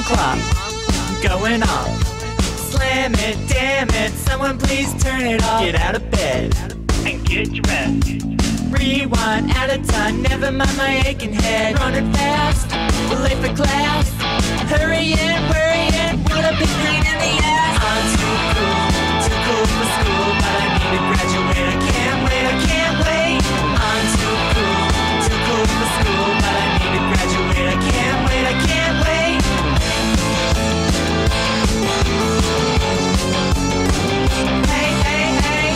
clock going off. Slam it, damn it, someone please turn it off. Get out of bed and get dressed. Rewind, out of time, never mind my aching head. Running fast, late for class. Hurrying, worrying, what a big pain in the ass. I'm too cool for school, but I need to graduate. I can't wait, I can't wait. I'm too cool for school, but I need to graduate. I can't wait, I can't wait. Hey, hey, hey.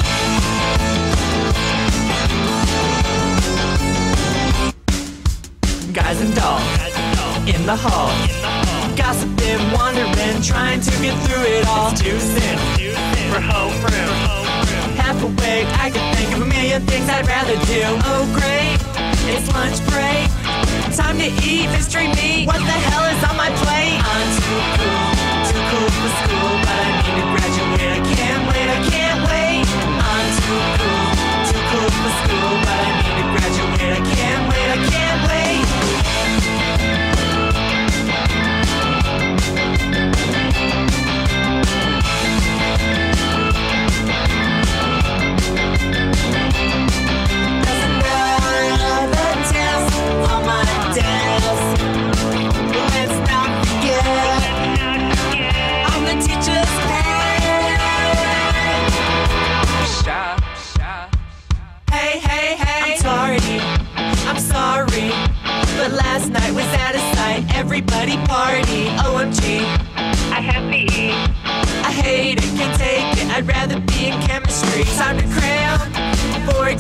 Guys and dolls in the hall, gossiping, wondering, trying to get through it all. It's too soon for homeroom. Half awake, I could think of a million things I'd rather do. Oh great, it's lunch break, time to eat mystery meat. What the hell is on my plate? I'm too cool for school, but I need to graduate. I can't wait, I can't wait. I'm too cool for school, but I need to graduate. I can't wait, I can't wait. But last night was out of sight. Everybody party, OMG. I have PE. I hate it, can't take it. I'd rather be in chemistry. Time to cram for